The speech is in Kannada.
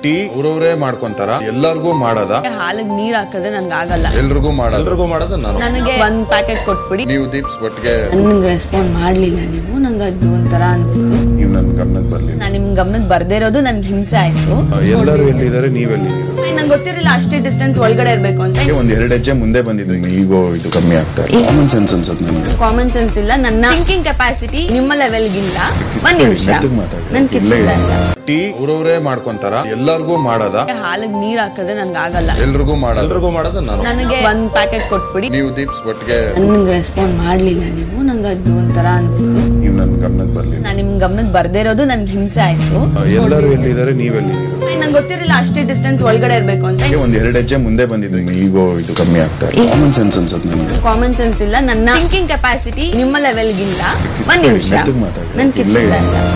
ಟೀ ಅವ್ರವ್ರೇ ಮಾಡ್ಕೊಂತಾರ, ಎಲ್ಲರಿಗೂ ಮಾಡೋದ? ಹಾಲಿಗೆ ನೀರ್ ಹಾಕಿದ್ರೆ ನನ್ಗೆ ಆಗಲ್ಲ. ಎಲ್ರಿಗೂ ಮಾಡೋದು ನಾನು. ನನಗೆ ಒಂದ್ ಪ್ಯಾಕೆಟ್ ಕೊಟ್ಬಿಡಿ. ನೀವು ದೀಪ್ಸ್ ಒಟ್ಟಿಗೆ ನನ್ಗೆ ರೆಸ್ಪಾಂಡ್ ಮಾಡ್ಲಿಲ್ಲ ನೀವು, ನಂಗೆ ಅದು ಒಂಥರ ಅನ್ಸ್ತು. ನೀವು ನನ್ ಗಮನಕ್ಕೆ ಬರ್ಲಿಲ್ಲ. ನಾನು ನಿಮ್ ಗಮನಕ್ಕೆ ಬರ್ದೇ ಇರೋದು ನನ್ಗೆ ಹಿಂಸೆ ಆಯ್ತು. ಎಲ್ಲರೂ ಎಲ್ಲಿದ್ದಾರೆ, ನೀವೆಲ್ಲಿದ್ದೀರಾ? ನಂಗೆ ಗೊತ್ತಿರಲಿಲ್ಲ ಅಷ್ಟೇ ಡಿಸ್ಟೆನ್ಸ್ ಒಳಗಡೆ ಇರ್ಬೇಕು ಅಂತ. ಒಂದ್ 2 ಹೆಜ್ಜೆ ಮುಂದೆ ಬಂದಿದ್ರಿ, ಈಗೋ ಇದು ಕಮ್ಮಿ ಆಗ್ತಾ ಇದೆ. ಕಾಮನ್ ಸೆನ್ಸ್ ಅನ್ಸುತ್ತೆ ನನಗೆ. ಕಾಮನ್ ಸೆನ್ಸ್ ಇಲ್ಲ, ನನ್ನ ಥಿಂಕಿಂಗ್ ಕೆಪಾಸಿಟಿ ನಿಮ್ಮ ಲೆವೆಲ್ಗಿಲ್ಲ. ಒಂದ್ ನಿಮಿಷ ನನ್ ಟೀ ಅವ್ರವ್ರೇ ಮಾಡ್ಕೊಂತಾರ, ಎಲ್ಲರಿಗೂ ಮಾಡೋದ? ಹಾಲಿಗೆ ನೀರ್ ಹಾಕಿದ್ರೆ ನನ್ಗೆ ಆಗಲ್ಲ. ಎಲ್ರಿಗೂ ಮಾಡೋದು ನಾನು. ನನಗೆ ಒಂದ್ ಪ್ಯಾಕೆಟ್ ಕೊಟ್ಬಿಡಿ. ನೀವು ದೀಪ್ಸ್ ಒಟ್ಟಿಗೆ ನನ್ಗೆ ರೆಸ್ಪಾಂಡ್ ಮಾಡ್ಲಿಲ್ಲ ನೀವು, ನಂಗೆ ಅದು ಒಂಥರ ಅನ್ಸ್ತು. ನೀವು ನನ್ ಗಮನಕ್ಕೆ ಬರ್ಲಿಲ್ಲ. ನಾನು ನಿಮ್ ಗಮನಕ್ಕೆ ಬರ್ದೇ ಇರೋದು ನನ್ಗೆ ಹಿಂಸೆ ಆಯ್ತು. ಎಲ್ಲರೂ ಎಲ್ಲಿದ್ದಾರೆ, ನೀವೆಲ್ಲಿದ್ದೀರಾ? ನಂಗೆ ಗೊತ್ತಿರಲಿಲ್ಲ ಅಷ್ಟೇ ಡಿಸ್ಟೆನ್ಸ್ ಒಳಗಡೆ ಇರ್ಬೇಕು ಅಂತ. ಒಂದ್ 2 ಹೆಜ್ಜೆ ಮುಂದೆ ಬಂದಿದ್ರಿ, ಈಗೋ ಇದು ಕಮ್ಮಿ ಆಗ್ತಾ ಇದೆ. ಕಾಮನ್ ಸೆನ್ಸ್ ಅನ್ಸುತ್ತೆ ನನಗೆ. ಕಾಮನ್ ಸೆನ್ಸ್ ಇಲ್ಲ, ನನ್ನ ಥಿಂಕಿಂಗ್ ಕೆಪಾಸಿಟಿ ನಿಮ್ಮ ಲೆವೆಲ್ಗಿಲ್ಲ. ಒಂದ್ ನಿಮಿಷ ನನ್